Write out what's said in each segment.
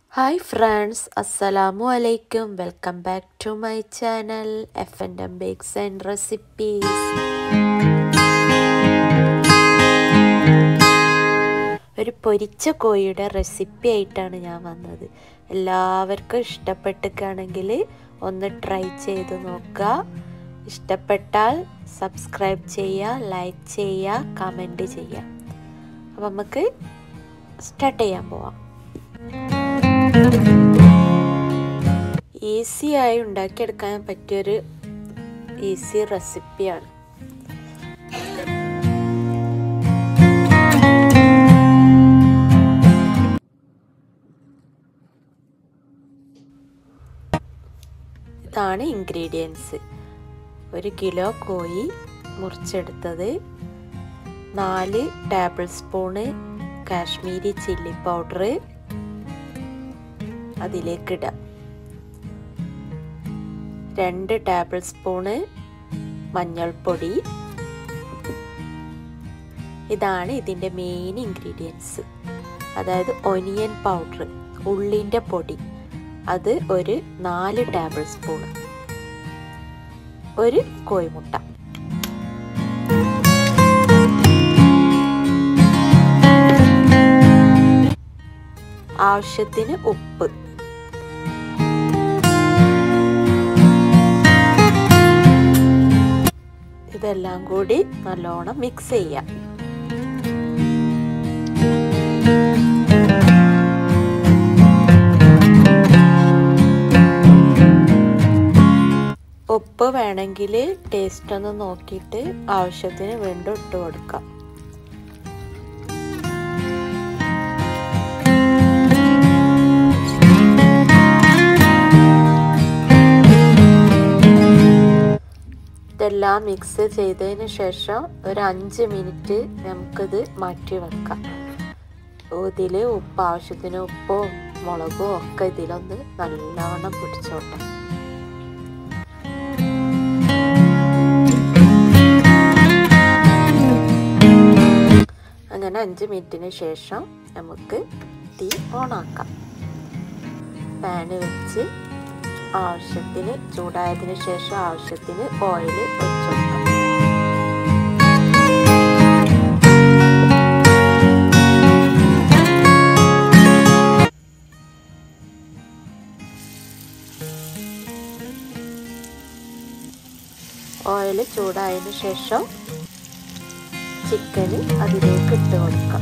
Hi friends, Assalamu alaikum. Welcome back to my channel F&M Bakes and Recipes. ഒരു പൊരിച്ച കോഴിയുടെ recipe ആയിട്ടാണ് ഞാൻ വന്നത്. എല്ലാവർക്കും ഇഷ്ടപ്പെട്ടിട്ടാണെങ്കിൽ ഒന്ന് ട്രൈ ചെയ്ത് നോക്കുക. ഇഷ്ടപ്പെട്ടാൽ സബ്സ്ക്രൈബ് ചെയ്യുക, ലൈക്ക് ചെയ്യുക, കമൻറ്റ് ചെയ്യുക. അപ്പോൾ നമുക്ക് സ്റ്റാർട്ട് ചെയ്യാൻ പോവാം. ഈസിയായി ഉണ്ടാക്കിയെടുക്കാൻ പറ്റിയൊരു ഈസി റെസിപ്പിയാണ്. ഇതാണ് ഇൻഗ്രീഡിയൻസ്. 1 കിലോ കോഴി മുറിച്ചെടുത്തത്, 4 tablespoon Kashmiri chilli powder അതിലേക്കിടാം, 2 ടേബിൾ സ്പൂണ് മഞ്ഞൾപ്പൊടി. ഇതാണ് ഇതിൻ്റെ മെയിൻ ഇൻഗ്രീഡിയൻസ്. അതായത് ഒനിയൻ പൗഡർ, ഉള്ളിൻ്റെ പൊടി, അത് ഒരു 4 ടേബിൾ സ്പൂണ്, 1 കോഴിമുട്ട. ആവശ്യത്തിന് ഉപ്പ്. ഇതെല്ലാം കൂടി നല്ലോണം മിക്സ് ചെയ്യാം. ഉപ്പ് വേണമെങ്കിൽ ടേസ്റ്റ് ഒന്ന് നോക്കിയിട്ട് ആവശ്യത്തിന് വീണ്ടും ഇട്ട് കൊടുക്കാം. ഇതെല്ലാം മിക്സ് ചെയ്തതിന് ശേഷം ഒരു 5 മിനിറ്റ് നമുക്കിത് മാറ്റി വെക്കാം. ഇതിൽ ഉപ്പ് ആവശ്യത്തിന് ഉപ്പോ മുളകോ ഒക്കെ ഇതിലൊന്ന് നല്ലവണ്ണം പിടിച്ചോട്ടെ. അങ്ങനെ 5 മിനിറ്റിന് ശേഷം നമുക്ക് തീ ഓണാക്കാം. പാന് വെച്ച് ആവശ്യത്തിന് ചൂടായതിനു ശേഷം ആവശ്യത്തിന് ഓയിൽ ഒഴിച്ചു കൊടുക്കാം. ഓയിൽ ചൂടായതിനു ശേഷം ചിക്കന് അതിലേക്ക് ഇട്ട് കൊടുക്കാം.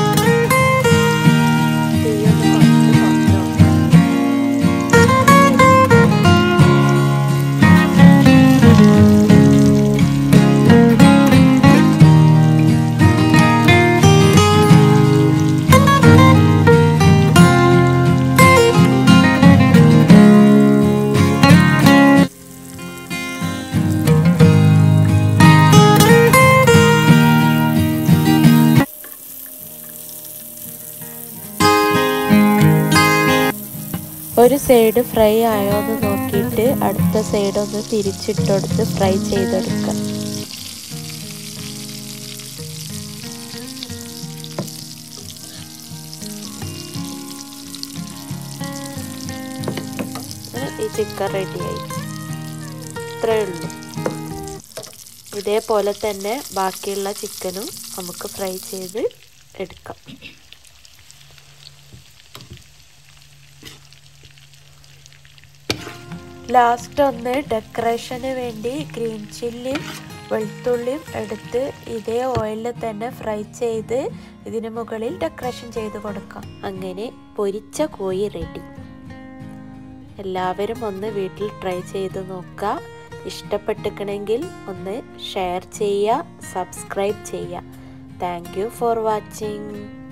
ഒരു സൈഡ് ഫ്രൈ ആയോ എന്ന് നോക്കിയിട്ട് അടുത്ത സൈഡ് ഒന്ന് തിരിച്ചിട്ടെടുത്ത് ഫ്രൈ ചെയ്തെടുക്കാം. ഈ ചിക്കൻ റെഡിയായി. ഇത്രയേ ഉള്ളൂ. ഇതേപോലെ തന്നെ ബാക്കിയുള്ള ചിക്കനും നമുക്ക് ഫ്രൈ ചെയ്ത് എടുക്കാം. ലാസ്റ്റ് ഒന്ന് ഡെക്കറേഷന് വേണ്ടി ഗ്രീൻ ചില്ലിയും വെളുത്തുള്ളിയും എടുത്ത് ഇതേ ഓയിലിൽ തന്നെ ഫ്രൈ ചെയ്ത് ഇതിന് മുകളിൽ ഡെക്കറേഷൻ ചെയ്ത് കൊടുക്കാം. അങ്ങനെ പൊരിച്ച കോഴി റെഡി. എല്ലാവരും ഒന്ന് വീട്ടിൽ ട്രൈ ചെയ്ത് നോക്കുക. ഇഷ്ടപ്പെട്ടിരിക്കണമെങ്കിൽ ഒന്ന് ഷെയർ ചെയ്യുക, സബ്സ്ക്രൈബ് ചെയ്യുക. Thank you for watching.